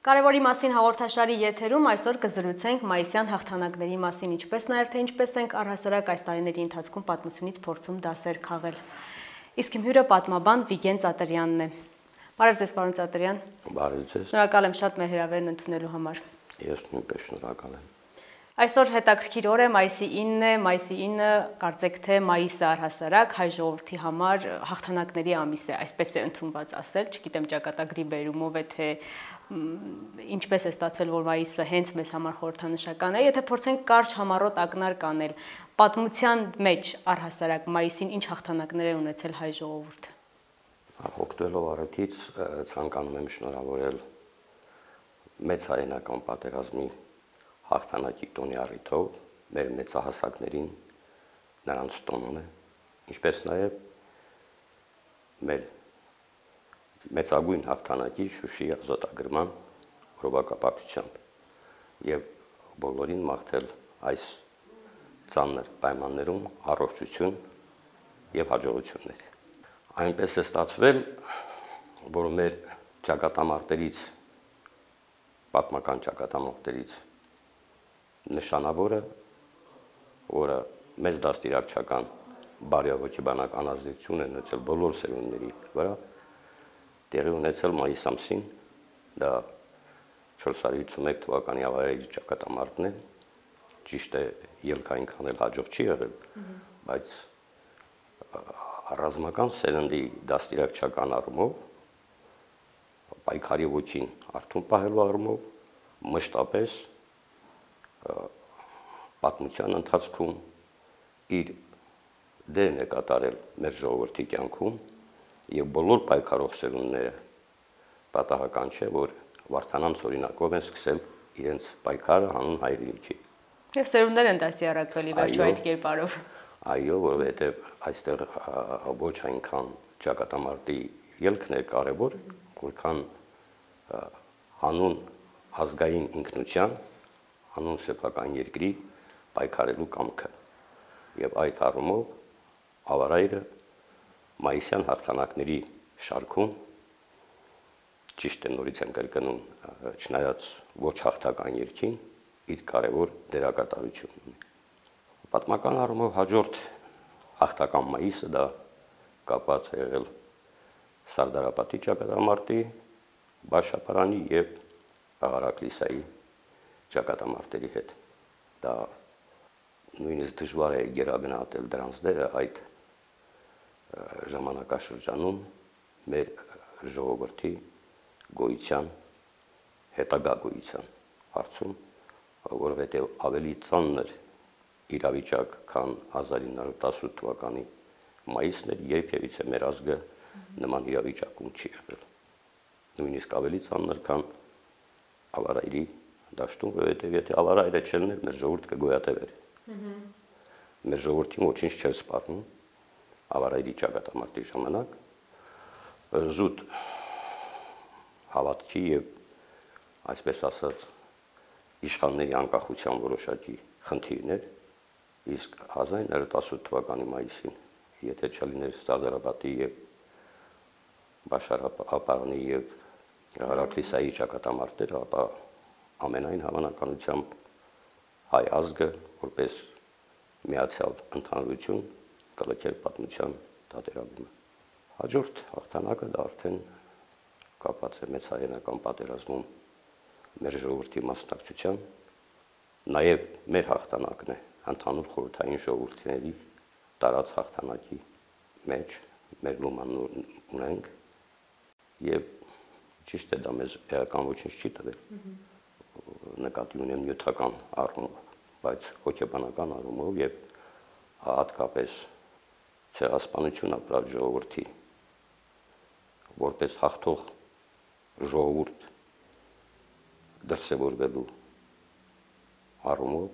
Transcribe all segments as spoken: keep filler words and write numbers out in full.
Կարևորի մասին հաղորդաշարի եթերում այսօր կզրուցենք մայիսյան հաղթանակների մասին, ինչպես նաև թե ինչպես ենք առհասարակ այս տարիների ընթացքում պատմությունից փորձում դասեր քաղել։ Իսկ իմ հյուրը պատմաբան Վիգեն Ծատրյանն է։ Բարև ձեզ, պարոն Ծատրյան։ Բարև ձեզ։ Շնորհակալ եմ շատ մեր հրավերն ընդունելու համար։ Ես նույնպես շնորհակալ եմ։ Այսօր հետաքրքիր օր է, մայիսի ինն է, մայիսի ինը կարծեք թե մայիսը առհասարակ հայ ժողովրդի համար հաղթանակների ամիս է, այսպես է ընդունված ասել, չգիտեմ ճակատագրի բերումով է թե ինչպես է ստացվել, որ մայիսը հենց մեզ համար խորհրդանշական է, եթե փորձենք կարճ համառոտ ակնարկ անել, պատմության մեջ առհասարակ մայիսին ինչ հաղթանակներ է ունեցել հայ ժողովուրդը։ Օգտվելով առիթից ցանկանում եմ շնորհավորել մեծ հայերենական պատերազմի հաղթանակի տոնի առիթով մեր մեծահասակներին նրանց տոնն է, ինչպես նաև մեր մեծագույն հաղթանակի Շուշիի ազատագրման օրվակապակցությամբ եւ բոլորին մաղթել այս ծանր պայմաններում առողջություն եւ հաջողություններ։ Այնպես է ստացվել, որ մեր ճակատամարտերից պատմական ճակատամարտերից նշանավորը, որը մեծ դաստիարակչական բարեհոգեբանական ազդեցություն է ունեցել բոլոր սերունդների վրա, տեղի ունեցել մայիս ամսին, դա չորս հարյուր հիսունմեկ թվականի ավարի ճակատամարտն է, ճիշտ է ելք այնքան էլ հաջող չի եղել, բայց ռազմական սերնդի դաստիարակչական առումով, պայքարի ոգին արթուն պահելու առումով, մշտապես պատմության ընթացքում իր դերն է կատարել մեր ժողովրդի կյանքում եւ բոլոր պայքարող սերունդները պատահական չէ, որ Վարդանանց օրինակով են սկսել իրենց պայքարը հանուն հայրենիքի։ Եվ սերունդներ են դասիարակվել ի վերջո այդ կերպարով։ Այո, որովհետեւ այստեղ ոչ այնքան ճակատամարտի ելքն է կարևոր, որքան հանուն ազգային ինքնության, հանուն սեփական երկրի պայքարելու կամքը։ Եվ այդ առումով ավարայրը մայիսյան հաղթանակների շարքում ճիշտ է նորից եմ կրկնում, չնայած ոչ հաղթական երկին, իր կարևոր դերակատարություն ունի։ Պատմական առումով հաջորդ հաղթական մայիսը դա կապված է եղել Սարդարապետի ճակատամարտի, Բաշապարանի եւ Աղարակլիսայի ճակատամարտերի հետ։ Դա նույնիսկ դժվար է գերագնահատել դրանց դերը այդ ժամանակաշրջանում մեր ժողովրդի գոյության, հետագա գոյության հարցում, որովհետև ավելի ծանր իրավիճակ, քան հազար ինը հարյուր տասնութ թվականի մայիսն էր, երբևիցե մեր ազգը նման իրավիճակում չի եղել։ Նույնիսկ ավելի ծանր, քան ավարայրի դաշտում, որովհետև եթե ավարայրը չլներ, մեր ժողովուրդը կգոյատևեր։ Մեր ժողովրդին ոչինչ չէր սպառնում ավարայրի ճակատամարտի ժամանակ, զուտ հավատքի եւ այսպես ասած իշխանների անկախության որոշակի խնդիրներ, իսկ հազար ինը հարյուր տասնութ թվականի մայիսին, եթե չլիներ Սարդարապետի եւ Բաշարապարանի եւ Աղարակլիսայի ճակատամարտերը, ապա ամենայն հավանականությամբ հայ ազգը որպես միացյալ ընդհանրություն կլքեր պատմության դատերագումը։ Հաջորդ հաղթանակը դա արդեն կապված է մեծ հայերենական պատերազմում մեր ժողովրդի մասնակցության, նաև մեր հաղթանակն է ընդհանուր խորհրդային ժողովուրդների տարած հաղթանակի մեջ մեր լումանն ունենք եւ ճիշտ է դա մեզ էական ոչինչ չի տվել, նկատի ունեմ նյութական առումով, բայց հոգեբանական առումով եւ հատկապես ցեղասպանություն ապրած ժողովրդի որպես հաղթող ժողովուրդ դրսևորվելու առումով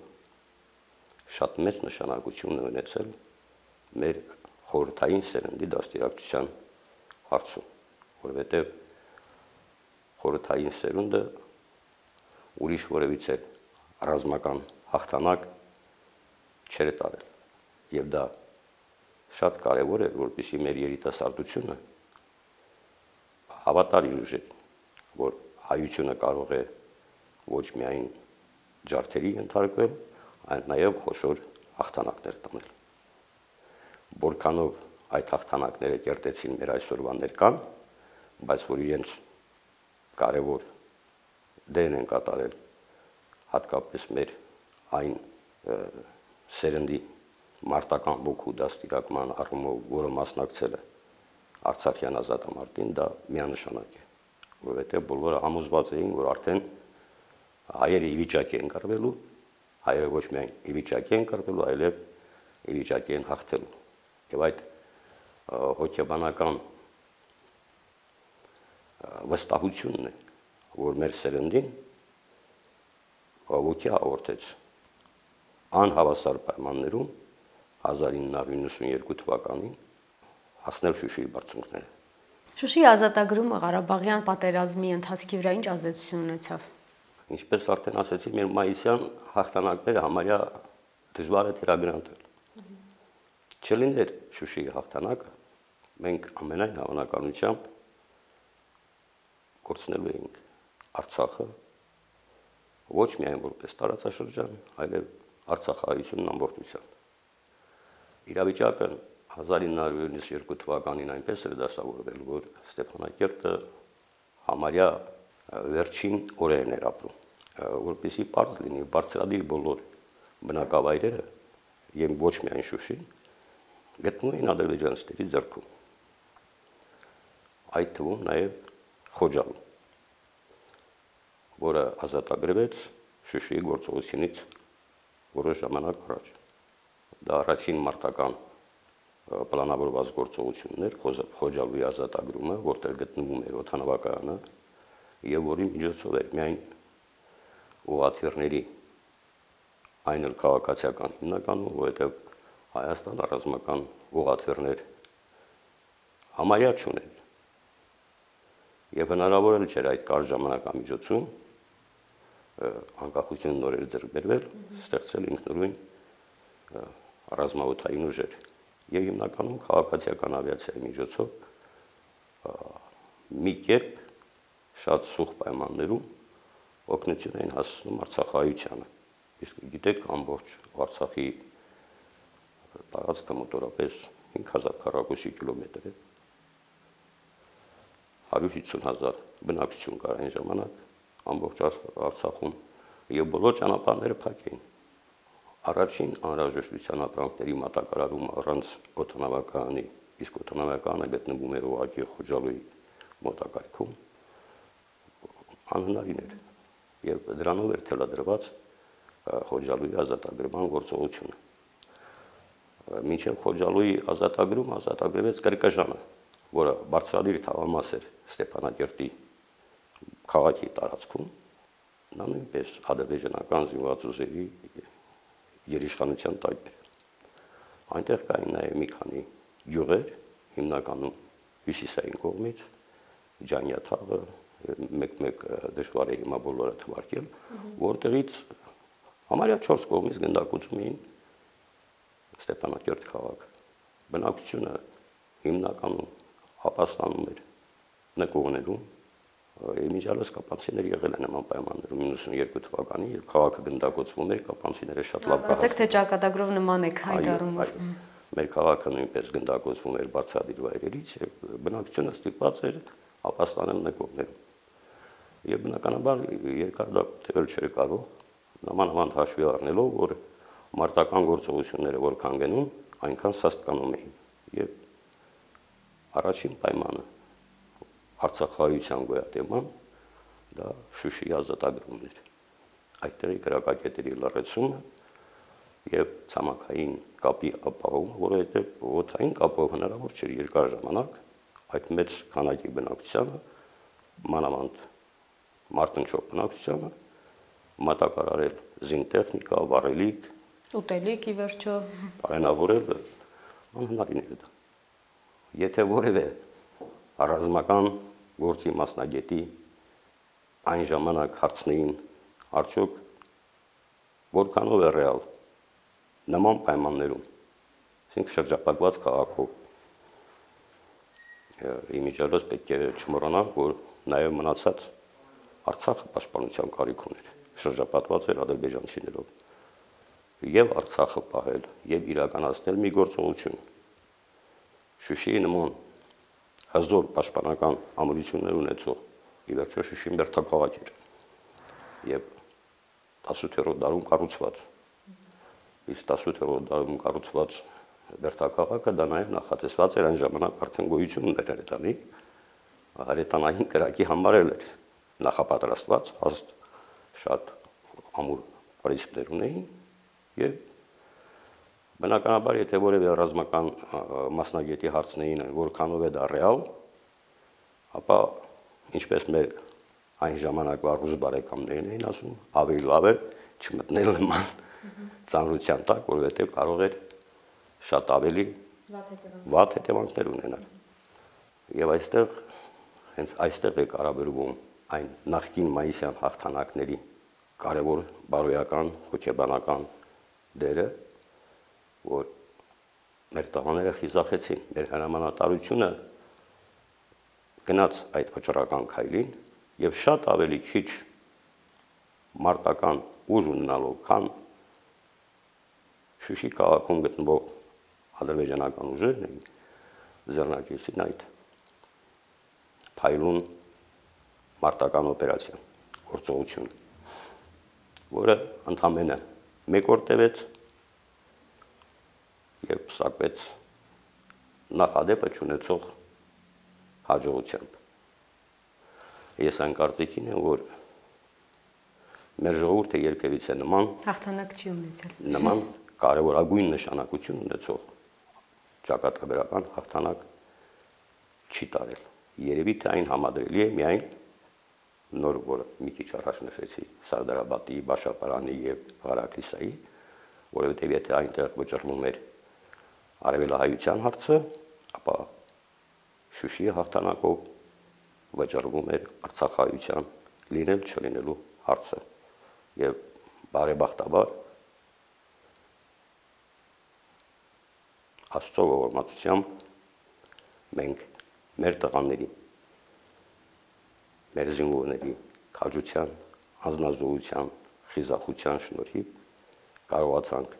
շատ մեծ նշանակություն ունեցել մեր խորհրդային սերնդի դաստիարակչության հարցում, որովհետև խորհրդային սերունդը ուրիշ որևիցե ռազմական հաղթանակ չէր տարել, եւ դա շատ կարևոր է, որպեսզի մեր երիտասարդությունը հավատար իր ուժերին, որ հայությունը կարող է ոչ միայն ջարդերի ենթարկվել, այլ նաև խոշոր հաղթանակներ տանել։ Որքանով այդ հաղթանակները կերտեցին մեր այսօրվա ներկան, բայց որ իրենց կարևոր դերն են կատարել հատկապես մեր այն սերնդի մարտական ոգու դաստիարակման առումով, որը մասնակցել է Արցախյան ազատամարտին, դա միանշանակ է, որովհետև բոլորը համոզված էին, որ արդեն հայերը ի վիճակի են կռվելու, հայերը ոչ միայն ի վիճակի են կռվելու, այլև ի վիճակի են հաղթելու։ Եվ այդ հոգեբանական վստահությունն է, որ մեր սերնդին ոգի հաղորդեց անհավասար պայմաններում հազար ինը հարյուր նվաթ թվականին հասնել Շուշիի բարձունքները։ Շուշիի ազատագրումը Ղարաբաղյան պատերազմի ընթացքի վրա ինչ ազդեցություն ունեցավ։ Ինչպես արդեն ասացի, մեր մայիսյան հաղթանակները համարյա դժվար է թերագրանտել։ Չլիներ Շուշիի հաղթանակը, մենք ամենայն հավանականությամբ կորցնելու էինք Արցախը ոչ միայն որպես տարածաշրջան, այլև Արցախահայությունն ամբողջությամբ։ Իրավիճակը հազար ինը հարյուր նվաթ թվականին այնպես էր դասավորվել, որ Ստեփանակերտը համարյա վերջին օրերն էր ապրում, որպեսզի պարզ լինի, բարձրադիր բոլոր բնակավայրերը եւ ոչ միայն Շուշին գտնվում էին ադրբեջանցիների ձեռքում։ Այդ թվում նաեւ Խոջալու, որը ազատագրվեց Շուշիի գործողությունից որոշ ժամանակ առաջ։ Դա առաջին մարտական պլանավորված գործողությունն էր Խոջալուի ազատագրումը, որտեղ գտնվում էր օդանավակայանը եւ որի միջոցով էր միայն ուղղաթիռների այն էլ քաղաքացիական հիմնականում, որովհետեւ Հայաստանը ռազմական ուղղաթիռներ համարյա չուներ։ Եվ հնարավոր էլ չէր այդ կարճ ժամանակամիջոցում անկախություն նոր էր ձեռք բերվել, ստեղծել ինքնուրույն ռազմաօդային ուժեր եւ հիմնականում քաղաքացիական ավիացիայի միջոցով մի կերպ շատ սուղ պայմաններում օգնություն էին հասցնում Արցախահայությանը։ Իսկ գիտեք, ամբողջ Արցախի տարածքը մոտորապես հինգ հազար քառակուսի կիլոմետր է, հարյուր հիսուն հազար բնակչություն կար այն ժամանակ ամբողջ Արցախում եւ բոլոր ճանապարհները փակ էին։ Առաջին անհրաժեշտության ապրանքների մատակարարումը առանց օդանավակայանի, իսկ օդանավակայանը գտնվում էր ուղղակի Խոջալուի մոտակայքում, անհնարին էր եւ դրանով էր թելադրված Խոջալուի ազատագրման գործողությունը։ Մինչև Խոջալուի ազատագրումը ազատագրվեց Կրկժանը, որը բարձրադիր թաղամաս էր Ստեփանակերտի քաղաքի տարածքում, նա նույնպես ադրբեջանական զինված ուժերի երիշխանության տակ էր։ Այնտեղ կային նաև մի քանի գյուղեր, հիմնականում հյուսիսային կողմից, Ջանյաթաղը, մեկ-մեկ դժվար է հիմա բոլորը թվարկել, որտեղից համարյա չորս կողմից գնդակոծում էին Ստեփանակերտ քաղաքը։ Բնակչությունը հիմնականում ապաստանում էր նկուղներում, Իմիջիալս կապանցիներ եղել են նման պայմաններում իննսունյոթ թվականին, երբ քաղաքը գնդակոծվում էր, կապանցիները շատ լավ կահասկացան։ Կարծեք թե ճակատագրով նման եք հայտարարում։ Մեր քաղաքը նույնպես գնդակոծվում էր բարձրադիր վայրերից եւ բնակչությունը ստիպված էր ապաստանել նկուղներում։ Եվ բնականաբար երկարադեպ թեւել չէր կարող, նամանավանդ հաշվի առնելով, որ մարտական գործողությունները որքան գնում, այնքան սաստկանում էին։ Եվ առաջին պայմանը Արցախահայության գոյատևման դա Շուշիի ազատագրումն էր։ Այդտեղի գրակակետերի լռեցումը եւ ցամաքային կապի ապահովումը, որովհետեւ օդային կապով հնարավոր չէր երկար ժամանակ այդ մեծ քանակի բնակչությանը, մանավանդ մարտնչող բնակչությանը մատակարարել զինտեխնիկա, վառելիք, ուտելիք ի վերջո, բարենավորել անհնարին էր դա։ Եթե որևէ ռազմական գործի մասնագետի այն ժամանակ հարցնեին արդյոք որքանով է ռեալ նման պայմաններում, ասենք շրջապատված քաղաքով, իմիջիալս պետք է չմոռանանք, որ նաև մնացած Արցախը պաշտպանության կարիք ուներ, շրջապատված էր ադրբեջանցիներով։ Եվ Արցախը պահել, եւ իրականացնել մի գործողություն։ Շուշիի նման հզոր պաշտպանական ամրություններ ունեցող ի վերջո Շուշին բերդաքաղաք էր եւ տասնութերորդ դարում կառուցված։ Իսկ տասնութերորդ դարում կառուցված բերդաքաղաքը դա նաեւ նախատեսված էր այն ժամանակ արդեն գոյություն ուներ հրետանի, հրետանային կրակի համար էր նախապատրաստված, հաստ շատ ամուր պրինցիպներ ունեին եւ բնականաբար եթե որևէ ռազմական մասնագետի հարցնեին որքանով է դա ռեալ, ապա ինչպես մեր այն ժամանակվա ռուս բարեկամներն էին ասում, ավելի լավ է չմտնել նման ծանրության տակ, որովհետեւ կարող էր շատ ավելի վատ հետևանքներ ունենալ։ Եվ այստեղ հենց այստեղ է կարևորվում այն նախկին մայիսյան հաղթանակների կարևոր բարոյական, հոգեբանական դերը, որ մեր տղաները խիզախեցին, մեր հրամանատարությունը գնաց այդ վճռական քայլին եւ շատ ավելի քիչ մարտական ուժ ունենալով, քան Շուշի քաղաքում գտնվող ադրբեջանական ուժերն էին ձեռնարկեցին այդ փայլուն մարտական օպերացիա, գործողություն, որը ընդամենը մեկ օր տևեց եւ պսակվեց նախադեպը չունեցող հաջողությամբ։ Ես այն կարծիքին եմ, որ մեր ժողովուրդը երբևիցե նման հաղթանակ չի ունեցել։ Նման կարևորագույն նշանակություն ունեցող ճակատագրական հաղթանակ չի տարել։ Երևի թե այն համադրելի է միայն նոր, որը մի քիչ առաջ նշեցի, Սարդարաբադի, Բաշապարանի եւ Ղարաքլիսայի, որովհետեւ եթե այնտեղ վճռվում էր արևելահայության հարցը, ապա Շուշիի հաղթանակով վճռվում էր արցախայության լինել չլինելու հարցը եւ բարեբախտաբար Աստծո ողորմածությամբ մենք մեր տղաների, մեր զինվորների քաջության, անձնազոհության, խիզախության շնորհիվ կարողացանք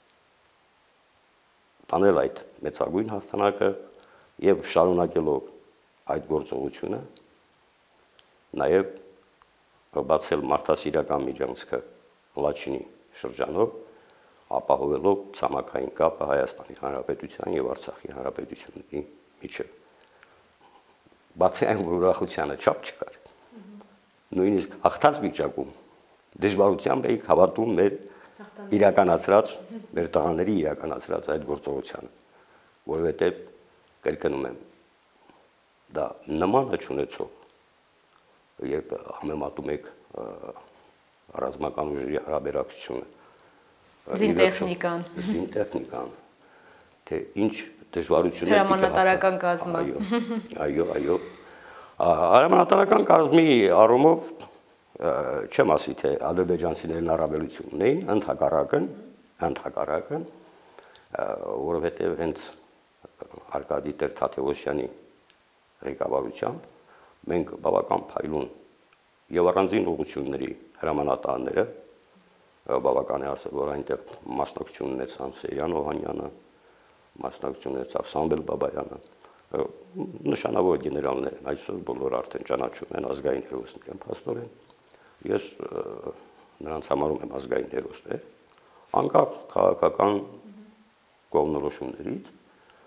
տանել այդ մեծագույն հաղթանակը եւ շարունակելով այդ գործողությունը նաեւ բացել մարդասիրական միջանցքը Լաչինի շրջանով, ապահովելով ցամաքային կապը Հայաստանի Հանրապետության եւ Արցախի Հանրապետությունների միջեւ։ Բացի այն, որ ուրախությանը չափ չկար, նույնիսկ հաղթած վիճակում դժվարությամբ էինք հավատում մեր իրականացրած, մեր տղաների իրականացրած այդ գործողությանը, որովհետեւ կրկնում եմ, դա նմանը չունեցող, երբ համեմատում եք ռազմական ուժերի հարաբերակցությունը, զինտեխնիկան, զինտեխնիկան, թե ինչ դժվարություններ հրամանատարական կազմը։ Այո, այո, այո։ Հրամանատարական կազմի առումով չեմ ասի, թե ադրբեջանցիներն առավելություն ունեին, ընդհակառակն, ընդհակառակն, որովհետև հենց Արկադի Տեր-Թադևոսյանի ղեկավարությամբ մենք բավական փայլուն եւ առանձին ուղղությունների հրամանատարները, բավական է ասել, որ այնտեղ մասնակցություն ունեցան Սեյրան Օհանյանը, մասնակցություն ունեցավ Սամվել Բաբայանը, նշանավոր գեներալներ են, այսօր բոլորը արդեն ճանաչում են ազգային հերոսներ են փաստորեն։ Ես նրանց համարում եմ ազգային հերոսներ, անկախ քաղաքական կողմնորոշումներից,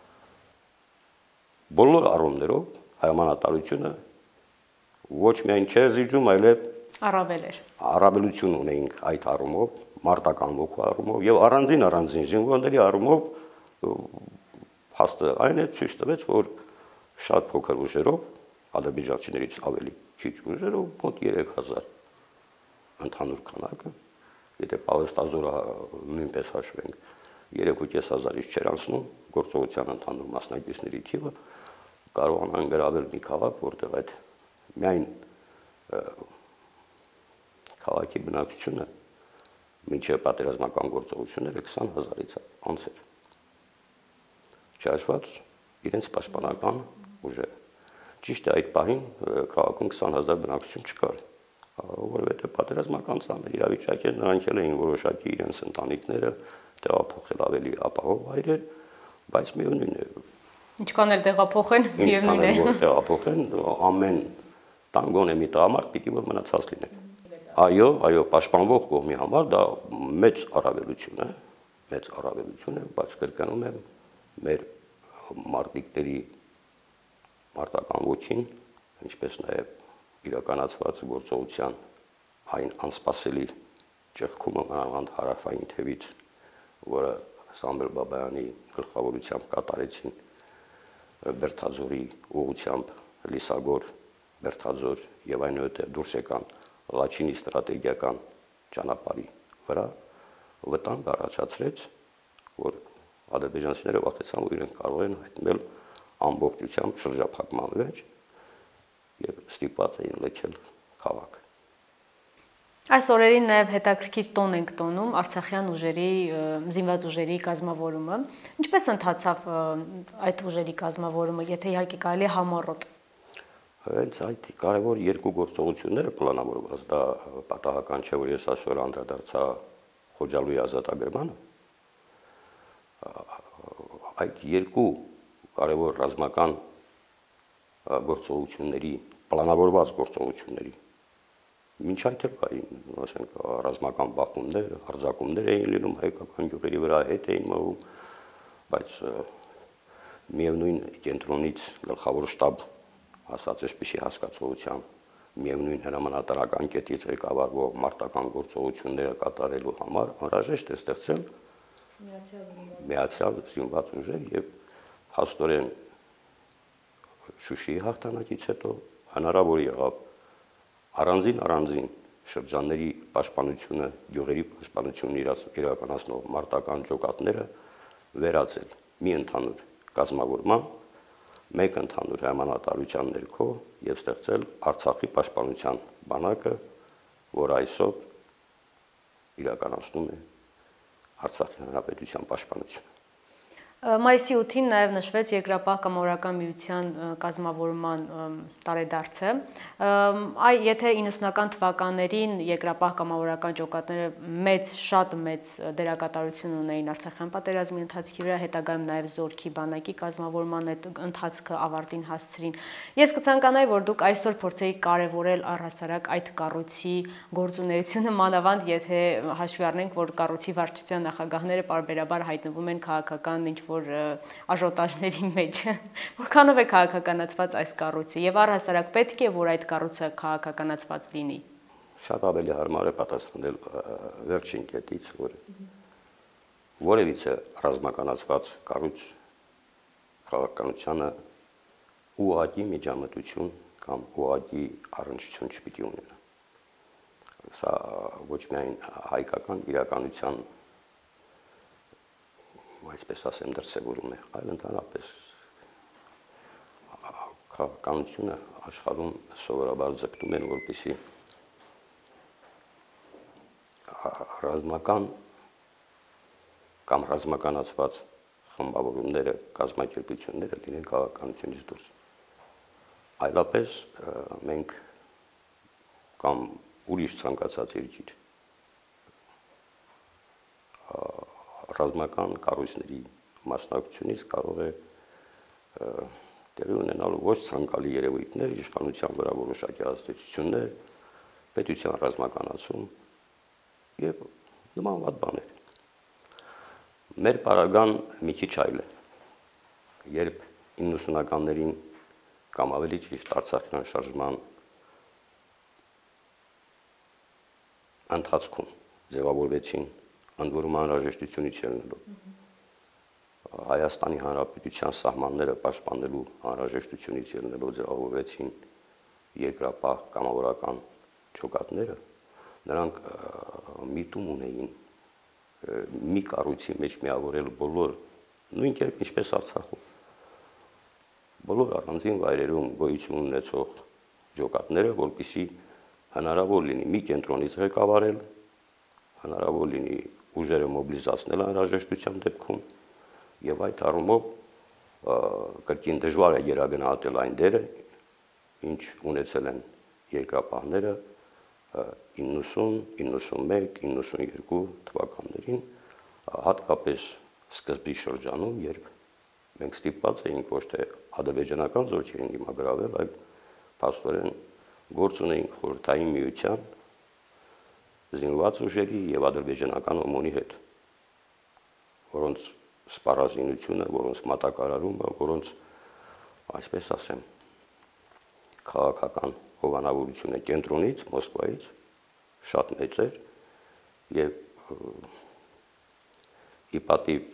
բոլոր առումներով հրամանատարությունը ոչ միայն չէր զիջում, այլև առավել էր։ Առավելություն ունեինք այդ առումով, մարտական ոգու առումով եւ առանձին առանձին զինվորների առումով փաստը այն է ցույց տվեց, որ շատ փոքր ուժերով, ադրբեջանցիներից ավելի քիչ ուժերով, մոտ երեք հազար ընդհանուր քանակը, եթե Պավեստազորը նույնպես հաշվենք, երեք ու կես հազարից չէր անցնում գործողության ընդհանուր մասնակիցների թիվը, կարողանան գրավել մի քաղաք, որտեղ այդ միայն քաղաքի բնակչությունը մինչև պատերազմական գործողությունները քսան հազարից անց էր։ Չհաշված իրենց պաշտպանական ուժերը։ Ճիշտ է, այդ պահին քաղաքում քսան հազար բնակչություն չկար, որովհետև պատերազմական ծանր իրավիճակեր նրանք էլ էին որոշակի իրենց ընտանիքները տեղափոխել ավելի ապահով վայրեր, բայց միևնույն է, ինչքան էլ տեղափոխեն, միևնույն է, որ տեղափոխեն, ամեն տանգոն է մի տղամարդ պիտի որ մնացած լիներ։ Այո, այո, պաշտպանվող կողմի համար դա մեծ առավելություն է, մեծ առավելություն է, բայց կրկնում եմ, մեր մարտիկների մարտական ոգին, ինչպես նաև իրականացված գործողության այն անսպասելի ճեղքումը մանավանդ հարավային թևից, որը Սամվել Բաբայանի գլխավորությամբ կատարեցին Բերթաձորի ուղղությամբ Լիսագոր, Բերթաձոր եւ այնուհետեւ դուրս եկան Լաչինի ստրատեգիական ճանապարհի վրա, վտանգ առաջացրեց, որ ադրբեջանցիները վախեցան, որ իրենք կարող են հայտնել ամբողջությամբ շրջափակման մեջ եւ ստիպված էին լքել քաղաքը։ Այս օրերին նաև հետաքրքիր տոն ենք տոնում Արցախյան ուժերի, զինված ուժերի կազմավորումը։ Ինչպես ընթացավ այդ ուժերի կազմավորումը, եթե իհարկե կարելի է համառոտ։ Հենց այդ կարևոր երկու գործողությունները պլանավորված, դա պատահական չէ, որ ես այսօր անդրադարձա Խոջալույի ազատագրմանը։ Այդ երկու կարևոր ռազմական գործողությունների, պլանավորված գործողությունների մինչ այդ էլ կային, ասենք, ռազմական բախումներ, հարձակումներ էին լինում հայկական գյուղերի վրա, հետ էին մղում, բայց միևնույն կենտրոնից գլխավոր շտաբ ասած այսպիսի հասկացողության, միևնույն հրամանատարական կետից ղեկավարվող մարտական գործողությունները կատարելու համար անհրաժեշտ է ստեղծել միացյալ զինված ուժեր եւ հաստորեն Շուշիի հաղթանակից հետո հնարավոր եղավ առանձին առանձին շրջանների պաշտպանությունը, գյուղերի պաշտպանությունը իրականացնող մարտական ջոկատները վերածել մի ընդհանուր կազմավորման, մեկ ընդհանուր հրամանատարության ներքո եւ ստեղծել Արցախի պաշտպանության բանակը, որ այսօր իրականացնում է Արցախի հանրապետության պաշտպանությունը։ Մայիսի ութին նաև նշվեց Երկրապահ կամավորական միության կազմավորման տարեդարձը։ Այ եթե իննսունական թվականներին Երկրապահ կամավորական ջոկատները մեծ, շատ մեծ դերակատարություն ունեին Արցախյան պատերազմի ընթացքի վրա, հետագայում նաև Զորքի բանակի կազմավորման այդ ընթացքը ավարտին հասցրին։ Ես կցանկանայի, որ դուք այսօր փորձեիք կարևորել առհասարակ այդ կառույցի գործունեությունը, մանավանդ եթե հաշվի առնենք, որ կառույցի վարչության նախագահները պարբերաբար հայտնվում են քաղաքական ինչ որ աժոտաժների մեջ, որքանով է քաղաքականացված այս կառույցը եւ առհասարակ պետք է որ այդ կառույցը քաղաքականացված լինի։ Շատ ավելի հարմար է պատասխանել վերջին կետից, որ որևիցե ռազմականացված կառույց քաղաքականությանը ուղղակի միջամտություն կամ ուղղակի առնչություն չպիտի ունենա։ Սա ոչ միայն հայկական իրականության այսպես ասեմ դրսևորում է, այլ ընդհանրապես քաղաքականությունը աշխարհում սովորաբար ձգտում են, որպեսզի ռազմական կամ ռազմականացված խմբավորումները, կազմակերպությունները լինեն քաղաքականությունից դուրս։ Այլապես մենք կամ ուրիշ ցանկացած երկիր ռազմական կառույցների մասնակցությունից կարող է տեղի ունենալ ոչ ցանկալի երևույթներ, իշխանության վրա որոշակի ազդեցություններ, պետության ռազմականացում եւ նման վատ բաներ։ Մեր պարագան մի քիչ այլ է, երբ իննսունականներին կամ ավելի ճիշտ Արցախյան շարժման ընթացքում ձևավորվեցին ընդ որում անհրաժեշտությունից ելնելով Հայաստանի Հանրապետության սահմանները պաշտպանելու անհրաժեշտությունից ելնելով ձևավորվեցին երկրապահ կամավորական ջոկատները, նրանք միտում ունեին մի կառույցի մեջ միավորել բոլոր, նույն կերպ ինչպես Արցախում, բոլոր առանձին վայրերում գոյություն ունեցող ջոկատները, որպեսզի հնարավոր լինի մի կենտրոնից ղեկավարել, հնարավոր լինի ուժերը մոբիլիզացնել անհրաժեշտության դեպքում եւ այդ առումով կրկին դժվար է գերագնահատել այն դերը, ինչ ունեցել են երկրապահները իննուսուն, իննուսունմեկ, իննուսունյոթ թվականներին, հատկապես սկզբի շրջանում, երբ մենք ստիպված էինք ոչ թե ադրբեջանական զորքերին դիմագրավել, այլ փաստորեն գործ ունեինք խորհրդային միության զինված ուժերի եւ ադրբեջանական օմոնի հետ, որոնց սպառազինությունը, որոնց մատակարարումը, որոնց, այսպես ասեմ, քաղաքական հովանավորությունը կենտրոնից, Մոսկվայից շատ մեծ էր եւ ի պատիվ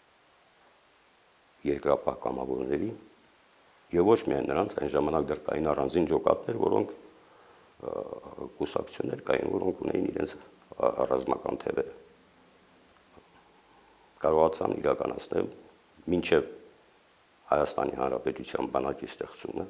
երկրապահ կամավորների եւ ոչ միայն նրանց, այն ժամանակ դեռ կային առանձին ջոկատներ, որոնք կուսակցություններ կային, որոնք ունեին իրենց ռազմական թևերը, կարողացան իրականացնել մինչև Հայաստանի Հանրապետության բանակի ստեղծումը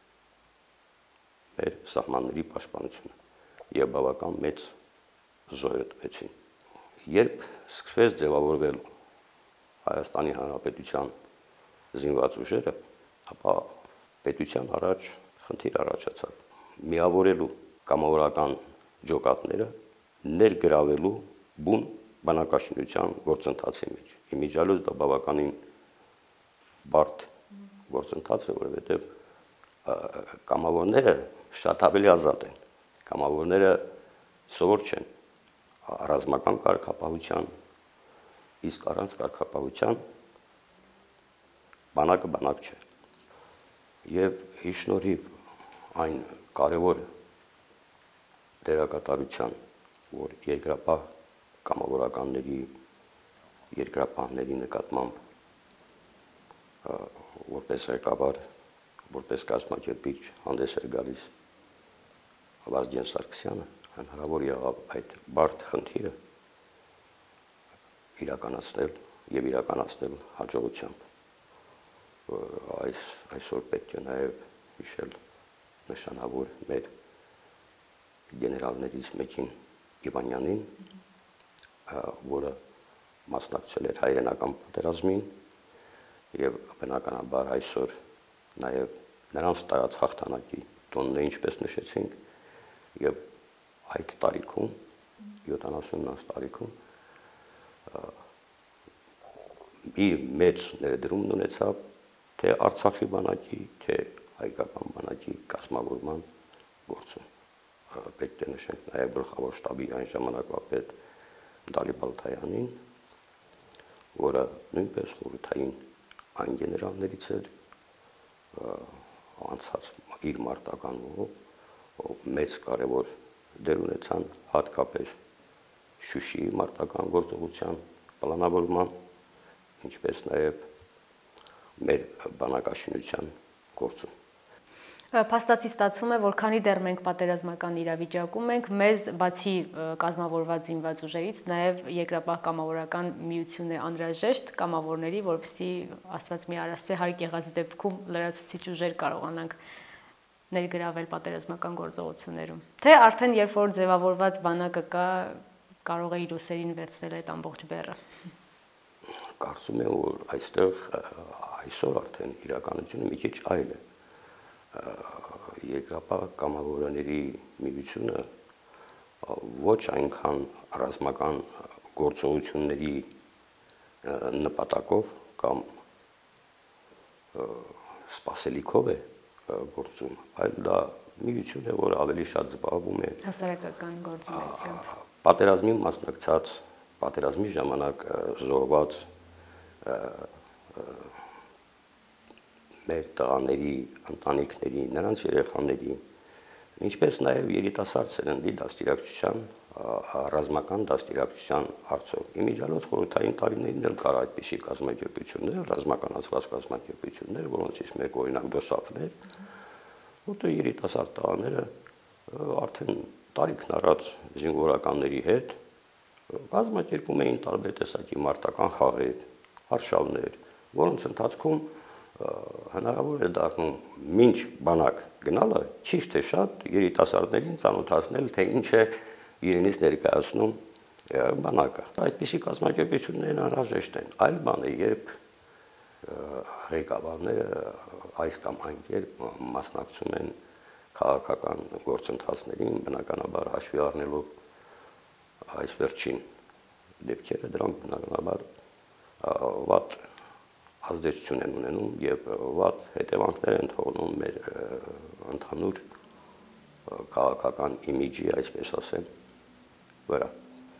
մեր սահմանների պաշտպանությունը եւ բավական մեծ զոհեր տվեցին։ Երբ սկսվեց ձևավորվել Հայաստանի Հանրապետության զինված ուժերը, ապա պետության առաջ խնդիր առաջացավ միավորելու կամավորական ջոկատները ներգրավելու բուն բանակաշինության գործընթացի մեջ։ Իմիջիալոց դա բավականին բարդ գործընթաց է, որովհետև կամավորները շատ ավելի ազատ են։ Կամավորները սովոր չեն ռազմական կարգապահության, իսկ առանց կարգապահության բանակը բանակ չէ։ Եվ հիշնորհիվ այն կարևոր դերակատարության, որ երկրապահ կամավորականների, երկրապահների նկատմամբ որպես ղեկավար, որպես կազմակերպիչ հանդես էր գալիս Վազգեն Սարգսյանը, հնարավոր եղավ այդ բարդ խնդիրը իրականացնել եւ իրականացնել հաջողությամբ։ Այս այսօր պետք է նաեւ հիշել նշանավոր մեր գեներալներից մեկին Իվանյանին, որը մասնակցել էր հայրենական պատերազմին եւ բնականաբար այսօր նաեւ նրանց տարած հաղթանակի տոնն է, ինչպես նշեցինք, եւ այդ տարիքում յոթանասունինci տարիքում իր մեծ ներդրումն ունեցավ թե Արցախի բանակի, թե հայկական բանակի կազմավորման գործում։ Պետք է նշենք նաև գլխավոր շտաբի այն ժամանակվա պետ Դալի Բալթայանին, որը նույնպես խորհրդային այն գեներալներից էր, անցած իր մարտական ողով մեծ կարևոր դեր ունեցան հատկապես Շուշիի մարտական գործողության պլանավորման, ինչպես նաև մեր բանակաշինության գործում։ Փաստացի ստացվում է, որ քանի դեռ մենք պատերազմական իրավիճակում ենք, մեզ բացի կազմավորված զինված ուժերից, նաև երկրապահ կամավորական միություն է անհրաժեշտ կամավորների, որպեսզի Աստված մի արասցե հարկ եղած դեպքում լրացուցիչ ուժեր կարողանանք ներգրավել պատերազմական գործողություններում։ Թե արդեն երբ որ ձևավորված բանակը կա, կարող է իր ուսերին վերցնել այդ ամբողջ բեռը։ Կարծում եմ, որ այստեղ այսօր արդեն իրականությունը մի քիչ այլ է։ Երկրապահ կամավորների միությունը ոչ այնքան ռազմական գործողությունների նպատակով կամ սպասելիքով է գործում, այլ դա միություն է, որ ավելի շատ զբաղվում է հասարակական գործունեությամբ։ Պատերազմի մասնակցած, պատերազմի ժամանակ զոհված մեր տղաների, ընտանիքների, նրանց երեխաների, ինչպես նաև երիտասարդ սերնդի դաստիարակչության, ռազմական դաստիարակչության հարցով։ Իմիջիալոց խորհրդային տարիներին էլ կար այդպիսի կազմակերպություններ, ռազմականացված կազմակերպություններ, որոնցից մեկ օրինակ դոսաֆն էր, որտեղ երիտասարդ տղաները արդեն տարիքն առած զինվորականների հետ կազմակերպում էին տարբեր տեսակի մարտական խաղեր, արշավներ, որոնց ընթացքում հնարավոր է դառնում մինչ բանակ գնալը քիչ թե շատ երիտասարդներին ծանոթացնել, թե ինչ է իրենից ներկայացնում բանակը։ Այդպիսի կազմակերպություններն անհրաժեշտ են։ Այլ բան է, երբ ղեկավարները այս կամ այն կերպ մասնակցում են քաղաքական գործընթացներին, բնականաբար հաշվի առնելով այս վերջին դեպքերը, դրանք բնականաբար վատ ազդեցություն են ունենում եւ վատ հետևանքներ են թողնում մեր ընդհանուր քաղաքական իմիջի, այսպես ասեմ, վրա։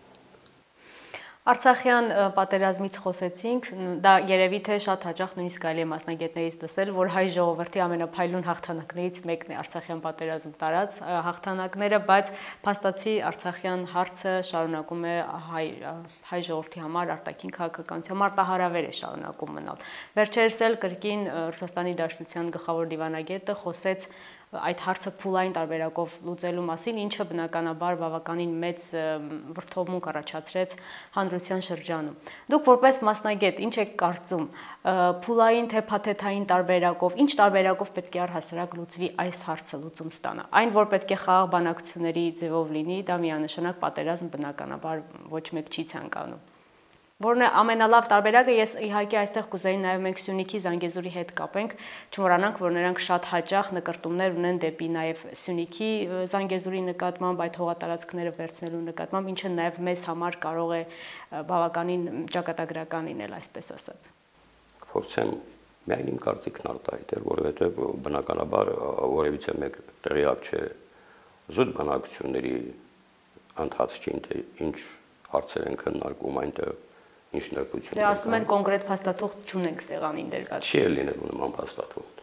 Արցախյան պատերազմից խոսեցինք, դա երևի թե շատ հաճախ նույնիսկ կարելի է մասնագետներից լսել, որ հայ ժողովրդի ամենափայլուն հաղթանակներից մեկն է Արցախյան պատերազմ տարած հաղթանակները, բայց փաստացի Արցախյան հարցը շարունակում է հայ հայ ժողովրդի համար արտաքին քաղաքականության մարտահրավեր է շարունակում մնալ։ Վերջերս էլ կրկին Ռուսաստանի Դաշնության գլխավոր դիվանագետը խոսեց այդ հարցը փուլային տարբերակով լուծելու մասին, ինչը բնականաբար բավականին մեծ վրդովմունք առաջացրեց հանրության շրջանում։ Դուք որպես մասնագետ ինչ եք կարծում, փուլային թե փաթեթային տարբերակով, ինչ տարբերակով պետք է առհասարակ լուծվի այս հարցը լուծում ստանա։ Այն, որ պետք է խաղաղ բանակցությունների ձևով լինի, դա միանշանակ պատերազմ բնականաբար ոչ մեկ չի ցանկանում։ Որն է ամենալավ տարբերակը, ես իհարկե այստեղ կուզեի նաև մենք Սյունիքի Զանգեզուրի հետ կապենք, չմոռանանք, որ նրանք շատ հաճախ նկրտումներ ունեն դեպի նաև Սյունիքի Զանգեզուրի նկատմամբ, այդ հողատարածքները վերցնելու նկատմամբ, ինչը նաև մեզ համար կարող է բավականին ճակատագրական լինել, այսպես ասած։ Կփորձեմ միայն իմ կարծիքն արտահայտել, որովհետև բնականաբար որևիցե մեկ տեղյակ չէ զուտ բանակցությունների ընթացքին, թե ինչ հարցեր են քննարկվում այնտեղ, ինչ ներկայություն։ Դե ասում են կոնկրետ փաստաթուղթ չունենք սեղանին դրված։ Չի է լինելու նման փաստաթուղթ։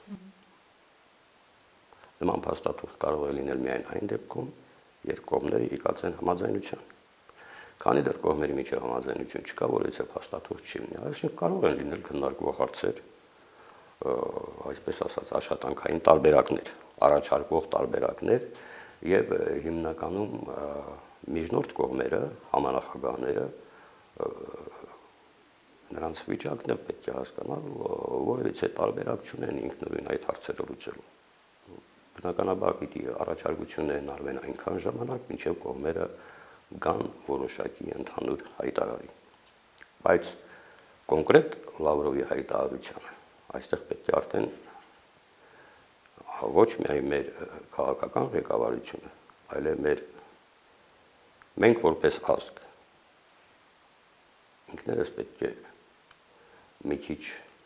Նման փաստաթուղթ կարող է լինել միայն այն դեպքում, երբ կողմները եկած են համաձայնության։ Քանի դեռ կողմերի միջև համաձայնություն չկա, որից է փաստաթուղթ չի լինի, այսինքն կարող են լինել քննարկվող հարցեր, այսպես ասած, աշխատանքային տարբերակներ, առաջարկվող տարբերակներ եւ հիմնականում միջնորդ կողմերը, համանախագահները նրանց վիճակն էլ պետք է հասկանալ, որևիցե տարբերակ չունեն ինքնուրույն այդ հարցերը լուծելու։ Բնականաբար պիտի առաջարկություններն արվեն այնքան ժամանակ, մինչև կողմերը գան որոշակի ընդհանուր հայտարարի։ Բայց կոնկրետ Լավրովի հայտարարությանը այստեղ պետք է արդեն ոչ միայն մեր քաղաքական ղեկավարությունը, այլև մեր մենք որպես ազգ ինքներս պետք է մի քիչ,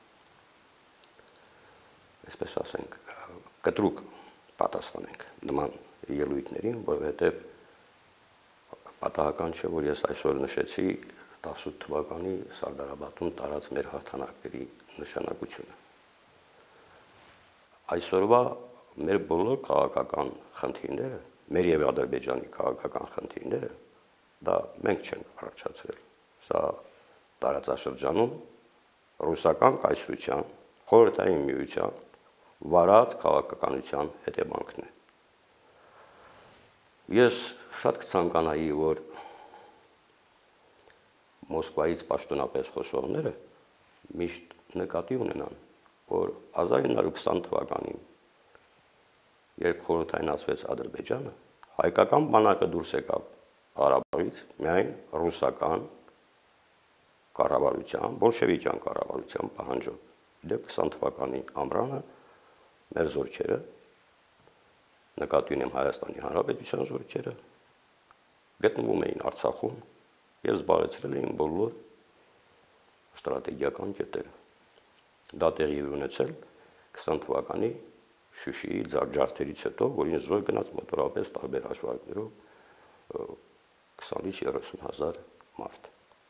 այսպես ասենք, կտրուկ պատասխանենք նման ելույթներին, որովհետև պատահական չէ, որ ես այսօր նշեցի տասնութ թվականի Սարդարաբադում տարած մեր հաղթանակների նշանակությունը։ Այսօրվա մեր բոլոր քաղաքական խնդիրները, մեր եւ Ադրբեջանի քաղաքական խնդիրները, դա մենք չենք առաջացրել։ Սա տարածաշրջանում ռուսական կայսրության, խորհրդային միության վարած քաղաքականության հետևանքն է։ Ես շատ կցանկանայի, որ Մոսկվայից պաշտոնապես խոսողները միշտ նկատի ունենան, որ հազար ինը հարյուր քսան թվականին, երբ խորհրդայնացվեց Ադրբեջանը, հայկական բանակը դուրս եկավ Ղարաբաղից միայն ռուսական կառավարության, բոլշևիկյան կառավարության պահանջով։ Դեպ քսան թվականի ամռանը մեր զորքերը, նկատի ունեմ Հայաստանի Հանրապետության զորքերը, գտնվում էին Արցախում եւ զբաղեցրել էին բոլոր ստրատեգիական կետերը։ Դա տեղի ունեցել քսան թվականի Շուշիի ջարդերից հետո, որին զոհ գնաց մոտորապես տարբեր հաշվարկներով քսանից երեսուն հազար մարդ։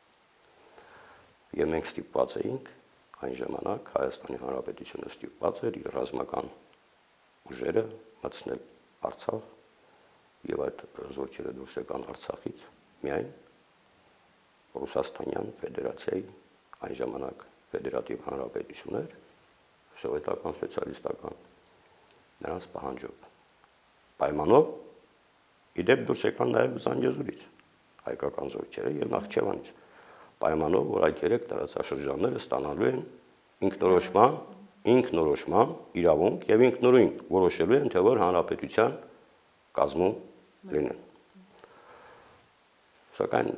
Եվ մենք ստիպված էինք այն ժամանակ Հայաստանի Հանրապետությունը ստիպված էր իր ռազմական ուժերը մտցնել Արցախ եւ այդ զորքերը դուրս եկան Արցախից միայն Ռուսաստանյան Ֆեդերացիայի այն ժամանակ ֆեդերատիվ հանրապետություններ, սովետական, սոցիալիստական, նրանց պահանջով։ Պայմանով իդեպ դուրս եկան նաև Զանգեզուրից, հայկական զորքերը եւ Նախճեվանից։ Պայմանով, որ այդ երեք տարածաշրջանները ստանալու են ինքնորոշման, ինքնորոշման իրավունք եւ ինքնուրույն որոշելու են, թե որ հանրապետության կազմում լինեն։ Սակայն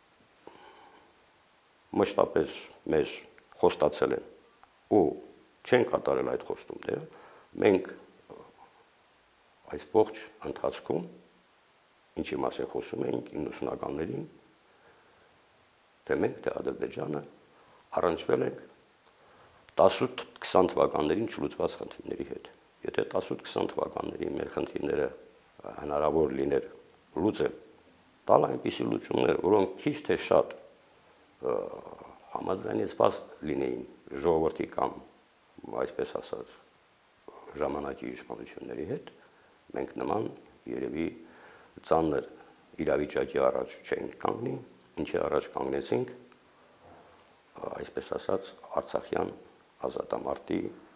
մշտապես մեզ խոստացել են ու չեն կատարել այդ խոստումները, մենք այս ողջ ընթացքում ինչի մասին խոսում էինք իննսունականներին, թե մենք, թե Ադրբեջանը առնչվել ենք տասութ-քսան թվականներին չլուծված խնդիրների հետ։ Եթե տասութ-քսան թվականներին մեր խնդիրները հնարավոր լիներ լուծել, տալ այնպիսի լուծումներ, որոնք քիչ թե շատ համաձայնեցված լինեին ժողովրդի կամ, այսպես ասած, ժամանակի իշխանությունների հետ, մենք նման երևի ծանր իրավիճակի առաջ չէինք կանգնի, ինչի առաջ կանգնեցինք, այսպես ասած, Արցախյան ազատամարտի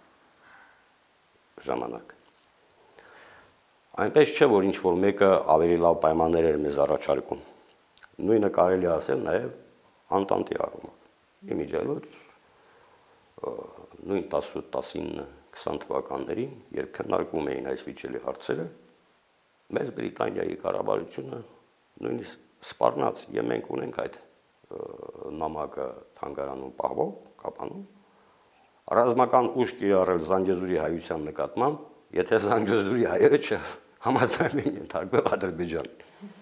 ժամանակ։ Այնպես չէ, որ ինչ-որ մեկը ավելի լավ պայմաններ էր մեզ առաջարկում։ Նույնը կարելի ասել նաև Անտանտի առումով։ Իմիջիայլոց նույն տասութ, տասինը, քսան թվականներին, երբ քննարկվում էին այս վիճելի հարցերը, մեզ Բրիտանիայի կառավարությունը նույնիսկ սպառնաց, եւ մենք ունենք այդ նամակը թանգարանում պահվող, կապանում, ռազմական ուժ կիրառել Զանգեզուրի հայության նկատմամբ, եթե Զանգեզուրի հայերը չհամաձայնվեն ենթարկվել Ադրբեջանին։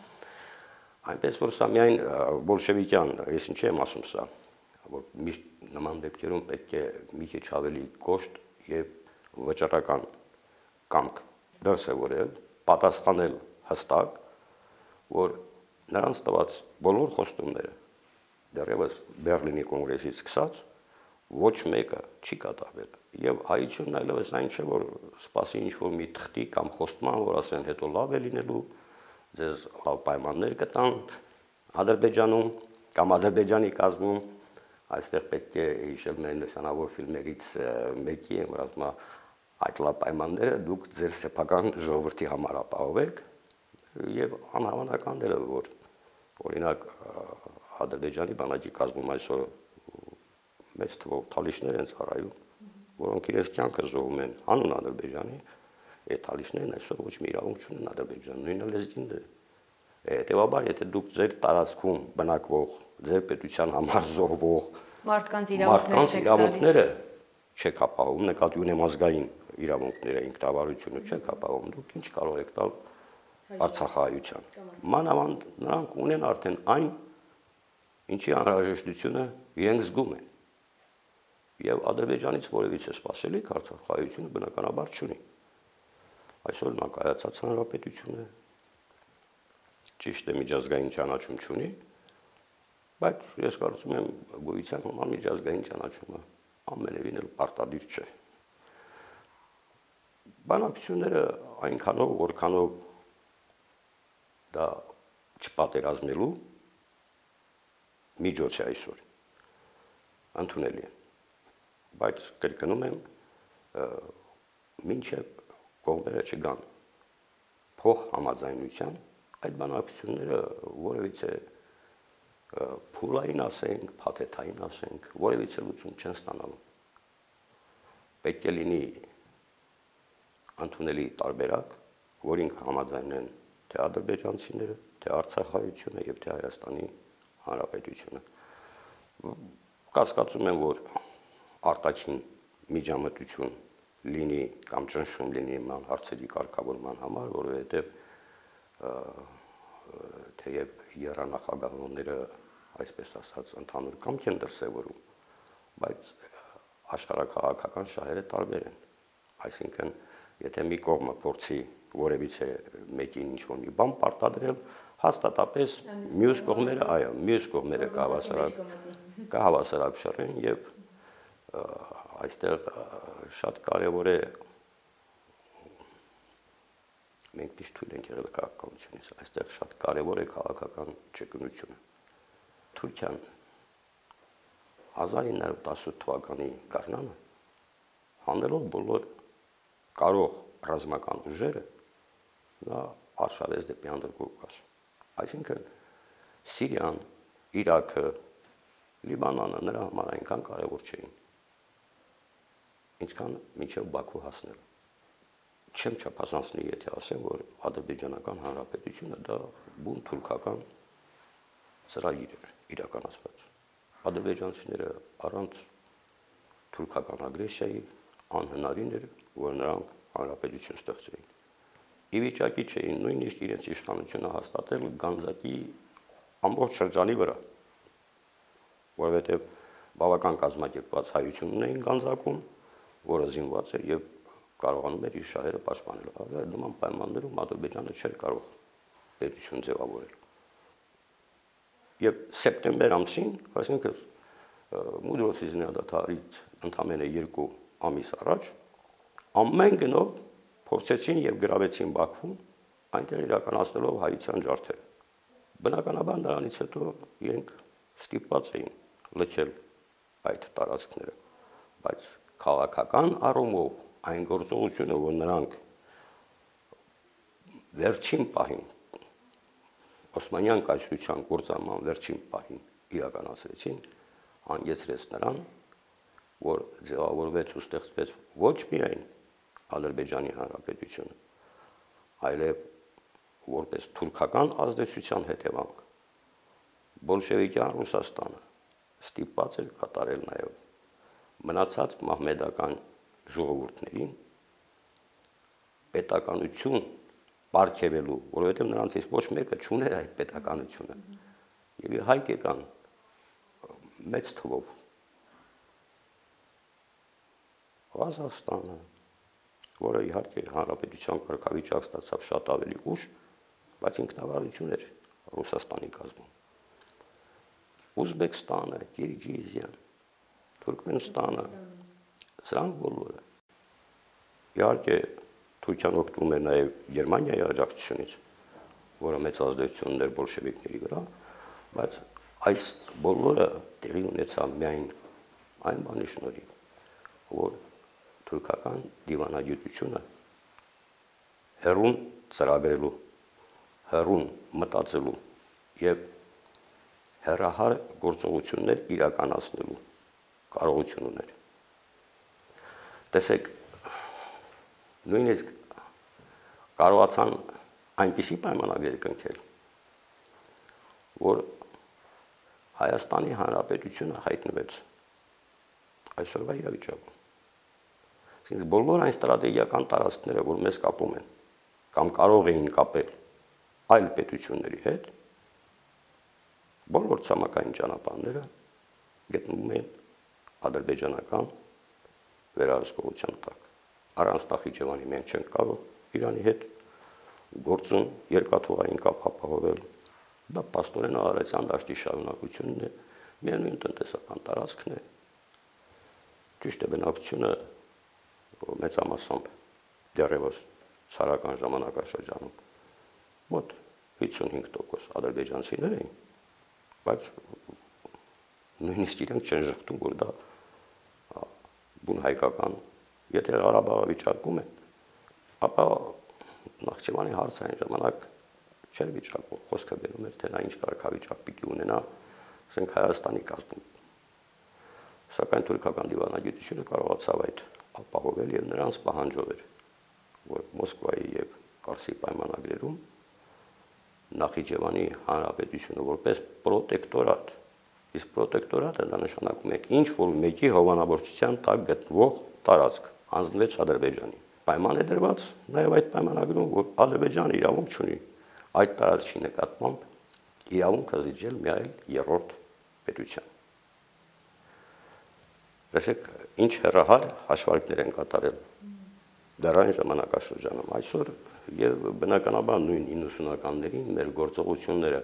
Այնպես որ սա միայն բոլշևիկյան, ես ինչ եմ ասում սա, որ միշտ նման դեպքերում պետք է մի քիչ ավելի կոշտ եւ վճռական կամք դրսևորել, պատասխանել հստակ, որ նրանց տված բոլոր խոստումները դեռևս Բեռլինի կոնգրեսից սկսած ոչ մեկը չի կատարվել։ Եվ հայությունն այլևս այն չէ, որ սպասի ինչ-որ մի թղթի կամ խոստման, որ ասեն հետո լավ է լինելու, ձեզ լավ պայմաններ կտան Ադրբեջանում կամ Ադրբեջանի կազմում, այստեղ պետք է հիշել մեր նշանավոր ֆիլմերից մեկի եմ, որ ասում է այդ լավ պայմանները դուք ձեր սեփական ժողովրդի համար ապահովեք եւ անհավանական դեր է, որ օրինակ Ադրբեջանի բանակի կազմում այսօր մեծ թվով թալիշներ են ծառայում, որոնք իրենց կյանքը զոհում են հանուն Ադրբեջանի, այդ թալիշներն այսօր ոչ մի իրավունք չունեն Ադրբեջան, նույնը լեզգին է։ Հետևաբար, եթե դուք ձեր տարածքում բնակվող, ձեր պետության համար զոհվող մարդկանց իրավունքները չեք ապահովում, նկատի ունեմ ազգային իրավունքները, ինքնավարությունը չեք ապահովում, դուք ինչ կարող եք տալ Արցախահայության։ Մանավանդ նրանք ունեն արդեն այն, ինչի անհրաժեշտությունը իրենք զգում են։ Եվ Ադրբեջանից որևիցե սպասելիք Արցախահայությունը բնականաբար չունի։ Այսօր նա կայացած հանրապետություն է, ճիշտ է միջազգային ճանաչում չունի, բայց ես կարծում եմ գոյության համար միջազգային ճանաչումը ամենևին էլ պարտադիր չէ։ Բանակցությունները այնքանով, որքանով դա չպատերազմելու միջոց է այսօր ընդունելի է, բայց կրկնում եմ, մինչև կողմերը չգան փոխ համաձայնության, այդ բանակցությունները որևիցե փուլային ասենք, փաթեթային ասենք, որևիցե լուծում չեն ստանալու։ Պետք է լինի ընդունելի տարբերակ, որին համաձայնեն թե ադրբեջանցիները, թե Արցախահայությունը եւ թե Հայաստանի Հանրապետությունը։ Կասկածում եմ, որ արտաքին միջամտություն լինի կամ ճնշում լինի նման հարցերի կարգավորման համար, որովհետեւ թեև երանախագահողները, այսպես ասած, ընդհանուր կամք են դրսևորում, բայց աշխարհաքաղաքական շահերը տարբեր են։ Այսինքն, եթե մի կողմը փորձի որևիցե մեկին ինչ-որ մի բան պարտադրել, հաստատապես մյուս կողմերը, այո, մյուս կողմերը կհավասարակ կհավասարակ շռեն եւ այստեղ շատ կարեւոր է մենք միշտ թույլ ենք եղել քաղաքականությունից, այստեղ շատ կարևոր է քաղաքական ճկունությունը։ Թուրքիան հազար ինը հարյուր տասութ թվականի գարնանը հանելով բոլոր կարող ռազմական ուժերը նա արշավեց դեպի Անդրկովկաս։ Այսինքն Սիրիան, Իրաքը, Լիբանանը նրա համար այնքան կարևոր չէին, ինչքան մինչև Բաքու հասնել։ Չեմ չափազանցնի, եթե ասեմ, որ Ադրբեջանական Հանրապետությունը դա բուն թուրքական ծրագիր էր իրականացված։ Ադրբեջանցիները առանց թուրքական ագրեսիայի անհնարին էր, որ նրանք հանրապետություն ստեղծեին։ ի վիճակի չէին նույնիսկ իրենց իշխանությունը հաստատել Գանձակի ամբողջ շրջանի վրա, որովհետև բավական կազմակերպված հայություն ունեին Գանձակում, որը զինված էր եւ կարողանում էր իր շահերը պաշտպանել։ Այդ նման պայմաններում Ադրբեջանը չէր կարող պետություն ձևավորել։ Եվ սեպտեմբեր ամսին, այսինքն Մուդրոցի զինադատարից ընդամենը երկու ամիս առաջ ամեն գնով փորձեցին եւ գրավեցին Բաքվում, այնտեղ իրականացնելով հայության ջարդերը։ Բնականաբար նրանից հետո իրենք ստիպված էին լքել այդ տարածքները, բայց քաղաքական առումով այն գործողությունը, որ նրանք վերջին պահին Օսմանյան կայսրության կործանման վերջին պահին իրականացրեցին, հանգեցրեց նրան, որ ձևավորվեց ու ստեղծվեց ոչ միայն Ադրբեջանի Հանրապետությունը, այլև որպես թուրքական ազդեցության հետևանք բոլշևիկյան Ռուսաստանը ստիպված էր կատարել նաև մնացած մահմեդական ժողովուրդներին պետականություն պարգևելու, որովհետև նրանցից ոչ մեկը չուներ այդ պետականությունը, եւ իր հայք եկան մեծ թվով Ղազախստանը, որը իհարկե հանրապետության կարգավիճակ ստացավ շատ ավելի ուշ, բայց ինքնավարություն էր Ռուսաստանի կազմում։ Ուզբեկստանը, Կիրգիզիան, Թուրքմենստանը, սրանք բոլորը։ Իհարկե Թուրքիան օգտվում էր նաև Գերմանիայի աջակցությունից, որը մեծ ազդեցություն ուներ բոլշևիկների վրա, բայց այս բոլորը տեղի ունեցավ միայն այն բանի շնորհիվ, որ թուրքական դիվանագիտությունը հեռուն ծրագրելու, հեռուն մտածելու եւ հեռահար գործողություններ իրականացնելու կարողություն ուներ։ Տեսեք, նույնիսկ կարողացան այնպիսի պայմանագրեր կնքել, որ Հայաստանի Հանրապետությունը հայտնվեց այսօրվա իրավիճակում։ Այսինքն բոլոր այն ստրատեգիական տարածքները, որ մեզ կապում են, կամ կարող էին կապել այլ պետությունների հետ, բոլոր ցամաքային ճանապարհները գտնվում են ադրբեջանական վերահսկողության տակ։ Առանց Նախիջևանի մենք չենք կարող Իրանի հետ գործուն երկաթուղային կապ ապահովել։ Դա պաստորեն Արարատյան դաշտի շարունակությունն է, միևնույն տնտեսական տարածքն է։ Ճիշտ է, բնակչությունը մեծամասամբ դեռևս ցարական ժամանակաշրջանում մոտ հիսունհինգ տոկոս ադրբեջանցիներ էին, բայց նույնիսկ իրենք չեն ժխտում, որ դա բուն հայկական, եթե Ղարաբաղը վիճակում են, ապա Նախճեվանի հարցը այն ժամանակ չէր վիճակում, խոսքը բերում էր, թե նա ինչ կարգավիճակ պիտի ունենա, ասենք Հայաստանի կազմում։ Սակայն թուրքական դիվանագիտությունը կարողացավ այդ ապահովել եւ նրանց պահանջով էր, որ Մոսկվայի եւ Կարսի պայմանագրերում Նախիջևանի Հանրապետությունը որպես պրոտեկտորատ, իսկ պրոտեկտորատը դա նշանակում է ինչ որ մեկի հովանավորչության տակ գտնվող տարածք, հանձնվեց Ադրբեջանի։ Պայման է դրված նաեւ այդ պայմանագրում, որ Ադրբեջանը իրավունք չունի այդ տարածքի նկատմամբ իրավունքը զիջել մի այլ երրորդ պետության։ Տեսեք, ինչ հեռահար հաշվարկներ են կատարել դեռ այն ժամանակաշրջանում։ Այսօր եւ բնականաբար նույն իննսունականներին մեր գործողությունները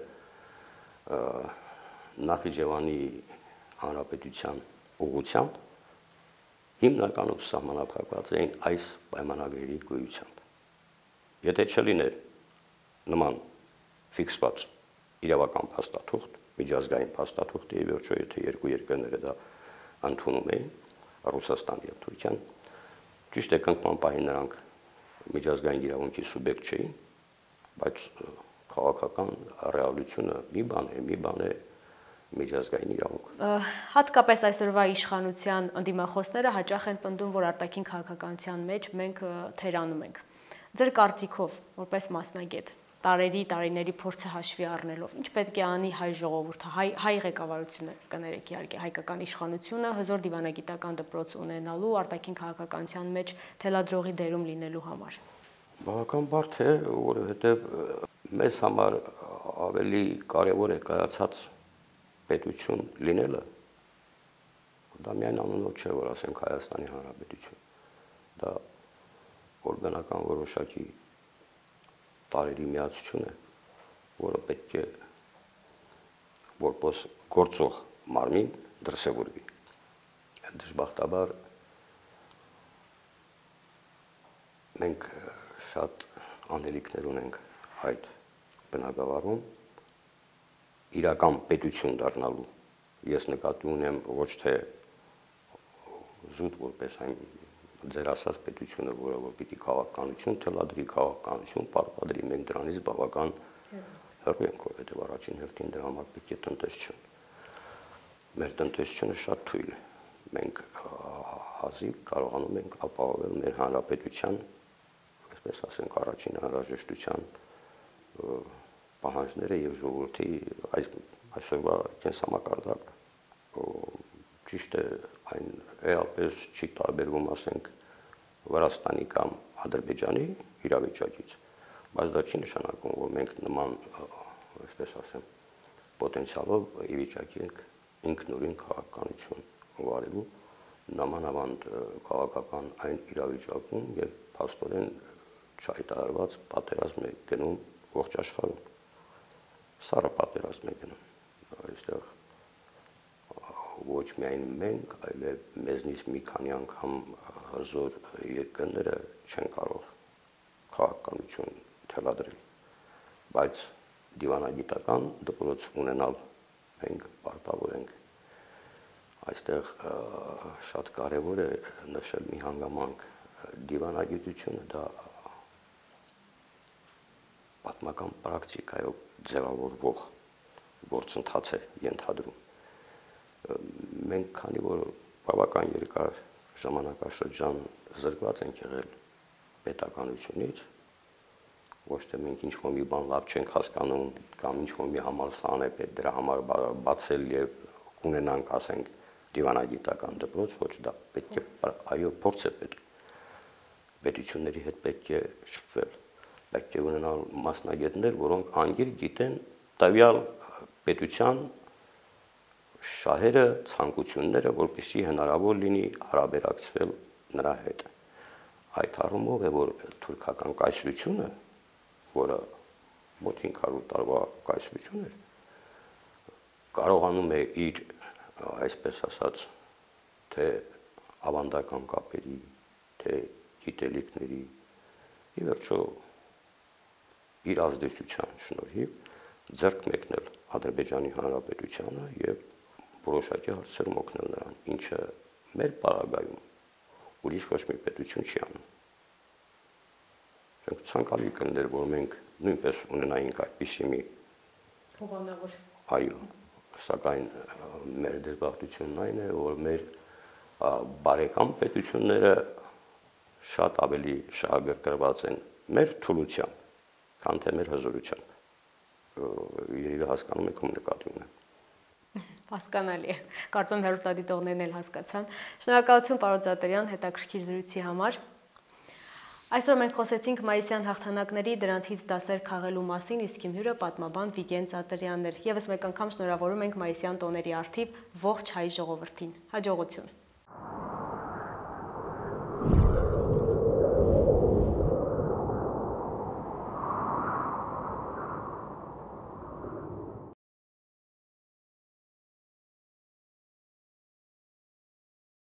Նախիջևանի Հանրապետության ուղղությամբ հիմնականում սահմանափակված էին այս պայմանագրերի գոյությամբ։ Եթե չլիներ նման ֆիքսված իրավական փաստաթուղթ, միջազգային փաստաթուղթ եւ վերջո եթե երկու երկրները դա ընդունում էին, Ռուսաստան եւ Թուրքիան, ճիշտ է կնքման պահին նրանք միջազգային իրավունքի սուբյեկտ չէին, բայց քաղաքական ռեալությունը մի բան է, մի բան է միջազգային իրավունք։ Հատկապես այսօրվա իշխանության ընդդիմախոսները հաճախ են պնդում, որ արտաքին քաղաքականության մեջ մենք թերանում ենք։ Ձեր կարծիքով, որպես մասնագետ, տարերի, տարիների փորձը հաշվի առնելով, ինչ պետք է անի հայ ժողովուրդը, հայ, հայ ղեկավարությունը, կներեք իհարկե հայկական իշխանությունը հզոր դիվանագիտական դպրոց ունենալու արտաքին քաղաքականության մեջ թելադրողի դերում լինելու համար։ Բավական բարդ է, որովհետև մեզ համար ավելի կարևոր է կայացած պետություն լինելը։ Դա միայն անունով չէ, որ ասենք Հայաստանի Հանրապետություն։ Դա օրգանական որոշակի տարերի միացություն է, որը պետք է որպես գործող մարմին դրսևորվի։ Դժբախտաբար մենք շատ անելիքներ ունենք այդ բնակավարում իրական պետություն դառնալու։ Ես նկատի ունեմ ոչ թե զուտ որպես այն ձեր ասած պետությունը, որը որ պիտի քաղաքականություն թելադրի, քաղաքականություն պարտադրի, մենք դրանից բավական հեռու ենք, որովհետև առաջին հերթին դրա համար պետք է տնտեսություն։ Մեր տնտեսությունը շատ թույլ է։ Մենք հազիվ կարողանում ենք ապահովել մեր հանրապետության, այսպես ասենք, առաջին անհրաժեշտության պահանջները եւ ժողովրդի այս այսօրվա կենսամակարդակը։ Ճիշտ է, այն էապես չի տարբերվում, ասենք, Վրաստանի կամ Ադրբեջանի իրավիճակից, բայց դա չի նշանակում, որ մենք նման, այսպես ասեմ, պոտենցիալով ի վիճակի ենք ինքնուրույն քաղաքականություն վարելու, նամանավանդ քաղաքական այն իրավիճակում, երբ փաստորեն չհայտարարված պատերազմ է գնում ողջ աշխարհում։ Սառը պատերազմ է գնում։ Այստեղ ոչ միայն մենք, այլև մեզնից մի քանի անգամ հզոր երկրները չեն կարող քաղաքականություն թելադրել, բայց դիվանագիտական դպրոց ունենալ մենք պարտավոր ենք։ Այստեղ շատ կարևոր է նշել մի հանգամանք, դիվանագիտությունը դա պատմական պրակտիկայով ձևավորվող գործընթաց է ենթադրում։ Մենք քանի որ բավական երկար ժամանակաշրջան զրկված ենք եղել պետականությունից, ոչ թե մենք ինչ-որ մի բան լավ չենք հասկանում կամ ինչ-որ մի համալսարան է պետք դրա համար բացել եւ ունենանք, ասենք, դիվանագիտական դպրոց, ոչ դա պետք է, այո, փորձ է պետք։ Պետությունների հետ պետք է շփվել, պետք է ունենալ մասնագետներ, որոնք անգիր գիտեն տվյալ պետության շահերը, ցանկությունները, որպեսզի հնարավոր լինի հարաբերակցվել նրա հետ։ Այդ առումով է, որ թուրքական կայսրությունը, որը մոտ հինգ հարյուր տարվա կայսրություն էր, կարողանում է իր, այսպես ասած, թե ավանդական կապերի, թե գիտելիքների, ի վերջո իր ազդեցության շնորհիվ ձեռք մեկնել Ադրբեջանի Հանրապետությանը եւ որոշակի հարցերում օգնել նրան, ինչը մեր պարագայում ուրիշ ոչ մի պետություն չի անում։ Մենք ցանկալի կներ, որ մենք նույնպես ունենայինք այդպիսի մի հովանավոր։ Այո, սակայն մեր դժբախտությունն այն է, որ մեր բարեկամ պետությունները շատ ավելի շահագրգռված են մեր թուլությամբ, քան թե մեր հզորությամբ։ Երևի հասկանում եք ում նկատի ունեմ։ Հասկանալի է։ Կարծում եմ հեռուստադիտողներն էլ հասկացան։ Շնորհակալություն պարոն Զատարյան հետաքրքիր զրույցի համար։ Այսօր մենք խոսեցինք մայիսյան հաղթանակների, դրանցից դասեր քաղելու մասին, իսկ իմ հյուրը պատմաբան Վիգեն Զատարյանն էր։ Եվս մեկ անգամ շնորհավորում ենք մայիսյան տոների առթիվ ողջ հայ ժողովրդին։ Հաջողություն։